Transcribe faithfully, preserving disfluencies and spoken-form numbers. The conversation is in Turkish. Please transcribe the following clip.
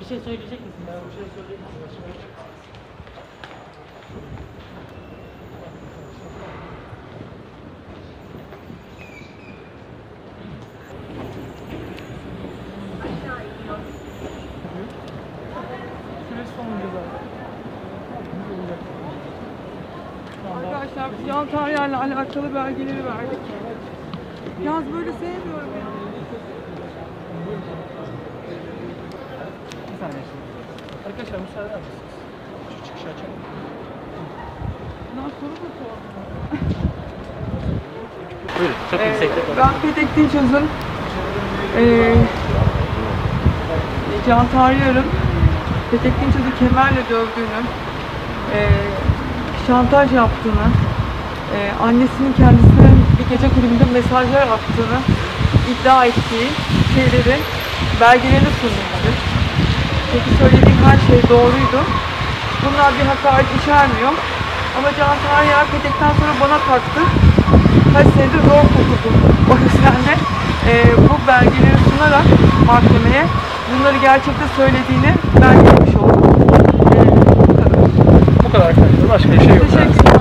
Bir şey söyleyecek misin? Ben bir şey söyleyeyim mi? Arkadaşlar Can Taryer'le alakalı belgeleri verdik. Yalnız böyle sevmiyorum ya. Bir saniye şimdi. Arkadaşlar müsaade eder misiniz? Şu çıkışı açalım. Bundan soru mu sordun? Buyurun, çok Ee, yüksekte. ben Petek Dinçöz'ün ee, Can Taryer'in Petek Dinçöz'ü kemerle dövdüğünü, ee, şantaj yaptığını, ee, annesinin kendisine bir gece kulübünde mesajlar attığını iddia ettiği şeylerin belgelerini sunmuştu. Peki söylediğim her şey doğruydu. Bunlar bir hakaret içermiyor. Ama Can Taryer Petek'ten sonra bana taktı. Kaç senedir zor kurtuldum. O yüzden de e, bu belgeleri sunarak mahkemeye bunları gerçekte söylediğini belgelemiş oldum. E, bu kadar. Bu kadar arkadaşlar. Başka bir şey yok. Teşekkür ederim.